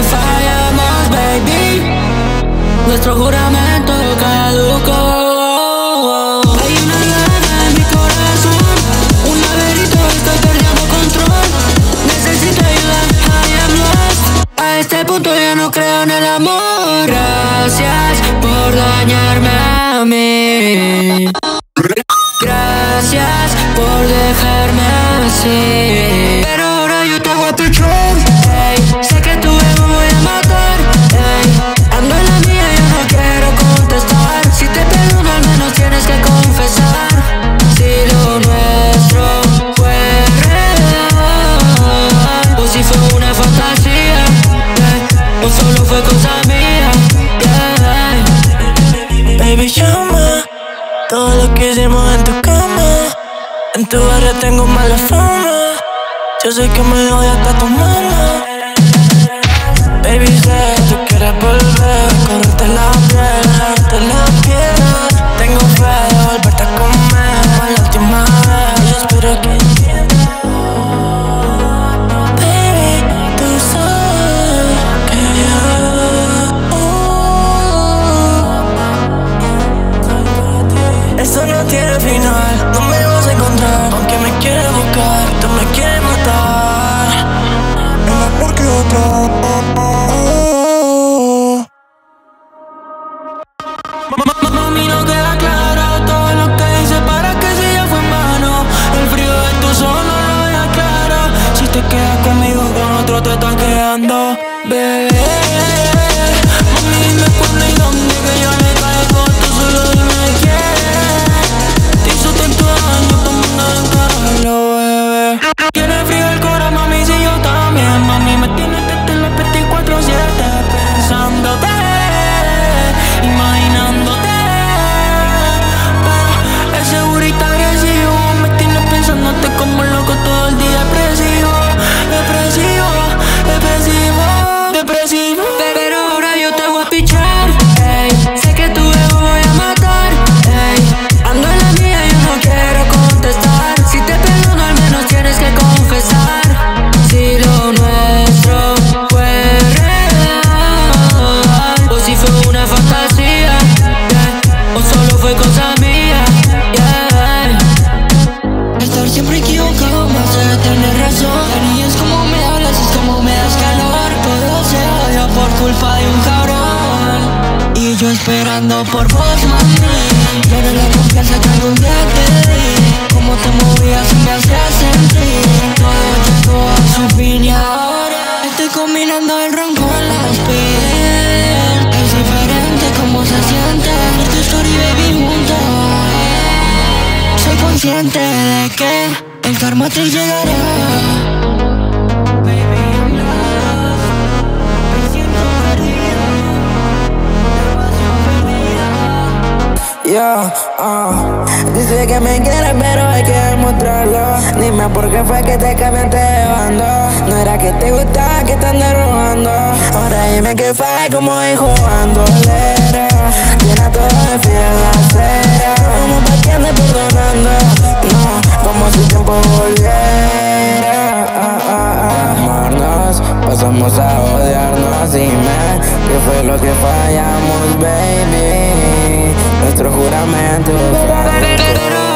fallamos, baby. Nuestro juramento caducó. Hay una guerra en mi corazón, un laberinto, estoy perdiendo control. Necesito ayuda, I am lost. A este punto ya no creo en el amor. Gracias por dañarme a mí. Gracias por dejarme así. Pero ahora yo te voy a pichar. Ey, sé que tu ego voy a matar. Ey, ando en la mía, yo no quiero contestar. Si te perdono al menos tienes que confesar. Si lo nuestro fue real o si fue una fantasía, o solo fue cosa mía, Baby, llama todo lo que hicimos en tu cama. En tu barrio tengo mala fama. Yo sé que me odia hasta tu mamá. Baby, sé que tú quieres volver, correrte la piel, dejarte la piel. Tengo fe de volverte a comer la última vez. Yo espero que entiendas. Baby, tú sabes que yo esto no tiene final, no me vas a encontrar. Aunque me quieres buscar, tú me quieres matar. Una porque otra. Mami, no queda claro todo lo que hice para que si ya fue en vano. El frío de tu sol no lo deja claro. Si te quedas conmigo con otro te estás quedando, bebé. Mami, dime cuándo y dónde que yo le caigo. Tú solo dime quién te hizo tanto daño, todo mundo en carajo, bebé. Tiene frío el corazón, mami, si yo también. Mami, me tienes desde las 24/7 pensándote, imaginándote. Pero es segurito agresivo, me tienes pensándote como loco todo el día. Depresivo, depresivo, depresivo, depresivo. Pero ahora yo te voy a pichar. Ey, sé que tu ego voy a matar. Ey, ando en la mía, yo no quiero contestar. Si te perdono al menos tienes que confesar. Si lo nuestro fue real o si fue una fantasía, o solo fue cosa mía, Estar siempre equivocado me hace tener razón. Y es como me hablas, es como me das calor. Todo se odia por culpa de un cabrón. Y yo esperando por vos, mami. Ya no la confianza que algún día te di. Cómo te movías y me hacías sentir. Todo llegó a su fin y ahora estoy combinando el ron con las piel. Es diferente como se siente ver tu story, baby, junto. Soy consciente de que el karma te llegará. Baby, I'm lost. Me siento perdido, demasiado perdida. Dice que me quieres pero hay que demostrarlo. Dime por qué fue que te cambiaste de bando. No era que te gustaba, que te andas robando. Ahora dime qué fue, como ir jugando lera. Llena todo de fiel la acera. Como pa' que andes perdonando. No, como si el tiempo volviera. Amarnos, pasamos a odiarnos. Dime qué fue lo que fallamos, baby. Nuestro juramento.